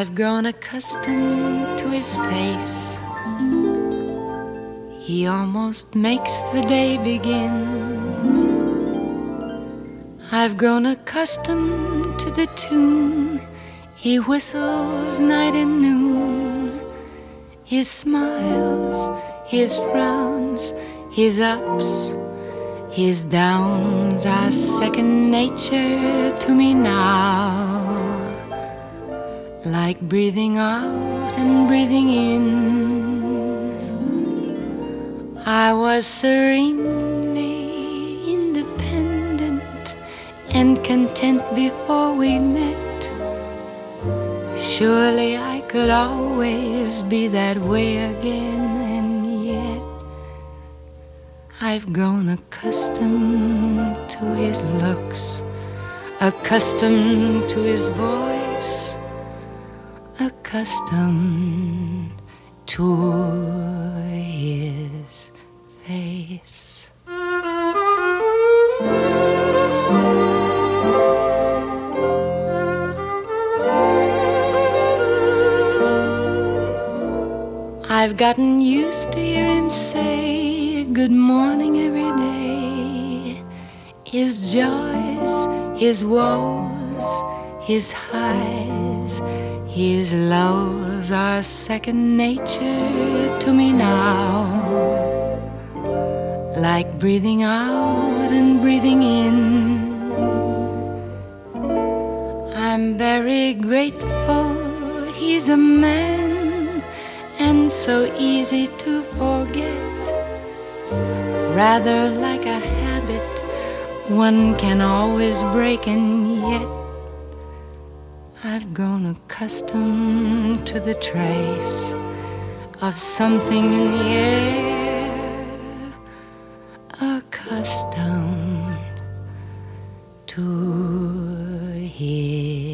I've grown accustomed to his face. He almost makes the day begin. I've grown accustomed to the tune he whistles night and noon. His smiles, his frowns, his ups, his downs are second nature to me now. Like breathing out and breathing in. I was serenely independent and content before we met. Surely I could always be that way again, and yet I've grown accustomed to his looks, accustomed to his voice, accustomed to his face. I've gotten used to hear him say good morning every day. His joys, his woes, his highs, his lows are second nature to me now. Like breathing out and breathing in. I'm very grateful he's a man and so easy to forget. Rather like a habit one can always break, and yet I've grown accustomed to the trace of something in the air, accustomed to his